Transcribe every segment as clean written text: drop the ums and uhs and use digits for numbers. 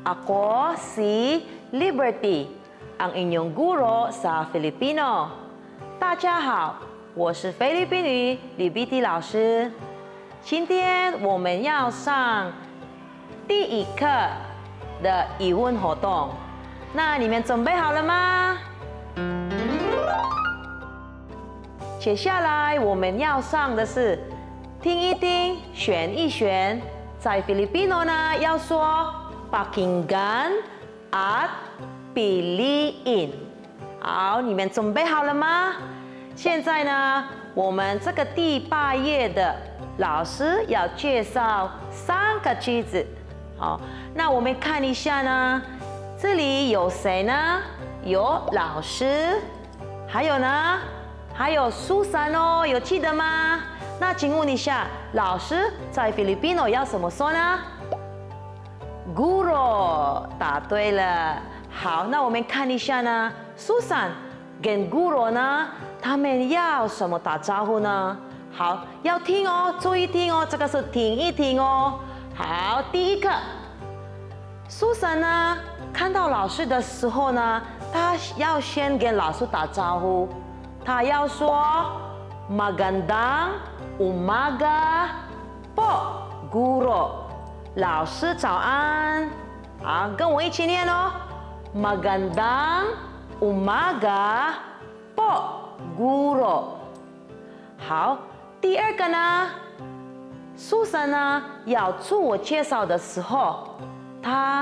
Ako si Liberty, ang inyong guro sa Filipino. 大家好，我是菲律宾语Liberty 老师。今天我们要上第一课的语文活动，那你们准备好了吗？接下来我们要上的是听一听，选一选。在 Filipino 呢，要说 pakinggan at piliin。好，你们准备好了吗？现在呢，我们这个第8页的老师要介绍3个句子。好，那我们看一下呢，这里有谁呢？有老师，还有呢？还有Susan哦，有记得吗？那请问一下，老师在 Filipino 要怎么说呢 ？Guro， 答对了。好，那我们看一下呢 ，Susan 跟 Guro 呢，他们要什么打招呼呢？好，要听哦，注意听哦，这个是听一听哦。好，第一个 ，Susan 呢，看到老师的时候呢，他要先跟老师打招呼。他要说 Magandang umaga po, Guro， 老师早安。好，跟我一起念哦 Magandang umaga po, Guro。好，第二个呢 ，Susan 呢要自我介绍的时候，他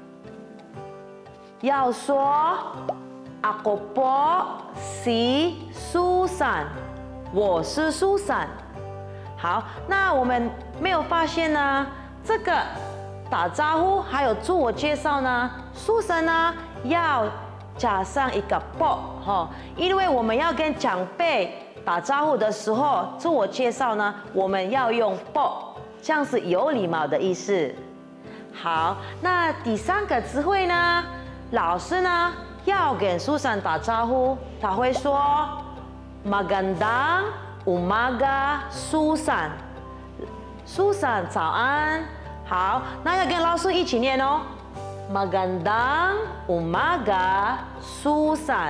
要说Ako po si Susan， 我是 Susan。好，那我们没有发现呢，这个打招呼还有自我介绍呢 ，Susan 呢要加上一个 po 哈，因为我们要跟长辈打招呼的时候，自我介绍呢，我们要用 po， 这样是有礼貌的意思。好，那第3个词汇呢，老师呢要跟 Susan 打招呼，他会说 Magandang umaga Susan， Susan 早安。好，那要跟老师一起念哦 Magandang umaga Susan。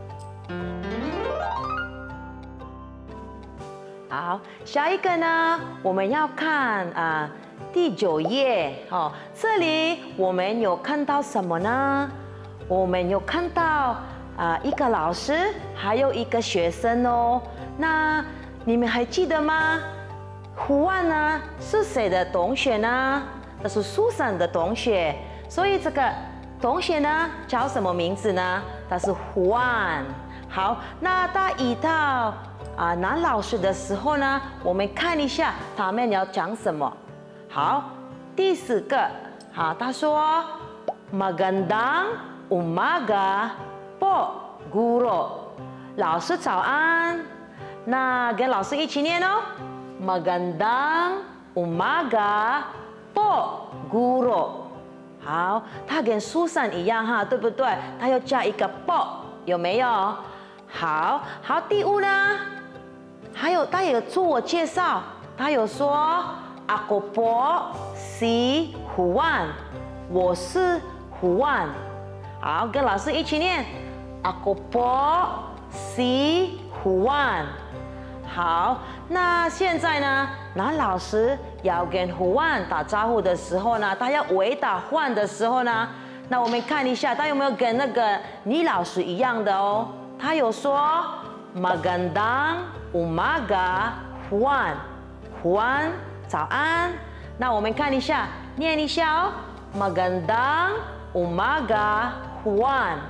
好，下一个呢，我们要看第9页哦，这里我们有看到什么呢？我们有看到一个老师，还有一个学生哦。那你们还记得吗？胡万呢是谁的同学呢？那是Susan的同学，所以这个同学呢叫什么名字呢？他是胡万。好，那他遇到男老师的时候呢，我们看一下他们要讲什么。好，第4个，好，他说 Magandang umaga po, Guro， 老师早安。那跟老师一起念哦 Magandang umaga po, Guro。 好，他跟Susan一样哈，对不对？他要加一个 po， 有没有？好，第5呢，还有他有自我介绍，他有说 Ako po si Juan， 我是胡万。好，跟老师一起念 Ako po si Juan。 好，那现在呢，男老师要跟胡万打招呼的时候呢，他要回答换的时候呢，那我们看一下他有没有跟那个女老师一样的哦。他有说 Magandang umaga Juan， Juan 早安。那我们看一下，念一下哦 Magandang umaga Juan。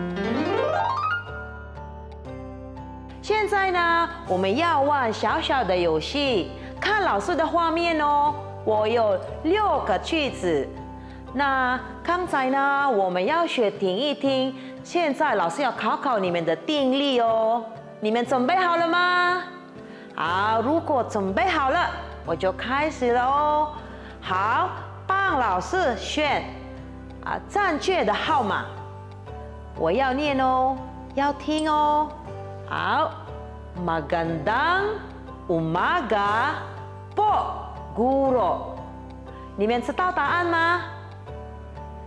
现在呢，我们要玩小小的游戏，看老师的画面哦。我有6个句子，那刚才呢，我们要学听一听。现在老师要考你们的定力哦，你们准备好了吗？好，如果准备好了，我就开始了哦。好，帮老师选正确的号码，我要念哦，要听哦。好 ，Magandang umaga po, Guro。你们知道答案吗？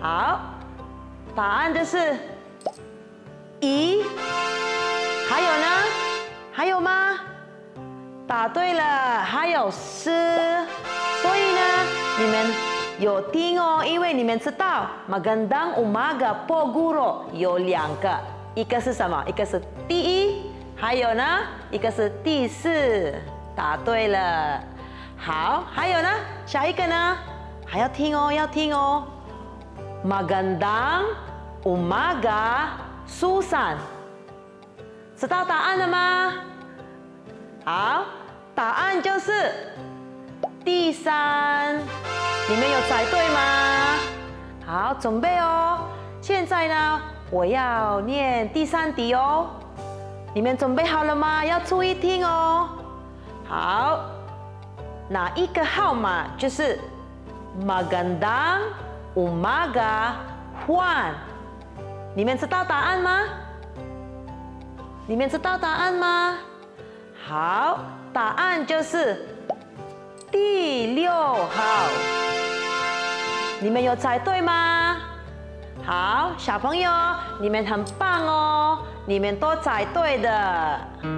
好，答案就是一。还有呢？还有吗？答对了，还有四。所以呢，你们有听哦，因为你们知道 magandang umaga po guro 有两个，一个是什么？一个是第一，还有呢，一个是第四。答对了。好，还有呢？下一个呢？还要听哦，要听哦。magandang umaga Susan。知道答案了吗？好，答案就是第三。你们有猜对吗？好，准备哦。现在呢，我要念第三题哦。你们准备好了吗？要注意听哦。好，哪一个号码就是 magandang umaga Juan？你们知道答案吗？你们知道答案吗？好，答案就是第6号。你们有猜对吗？好，小朋友，你们很棒哦，你们都猜对的。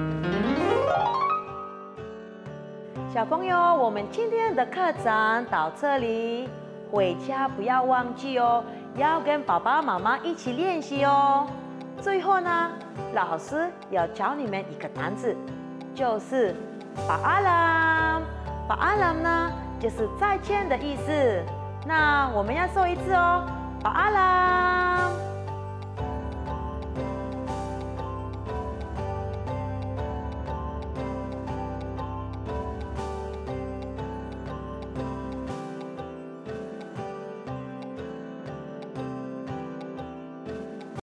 小朋友，我们今天的课程到这里，回家不要忘记哦，要跟爸爸妈妈一起练习哦。最后呢，老师要教你们一个单词，就是paalam。paalam呢，就是再见的意思。那我们要说一次哦，paalam。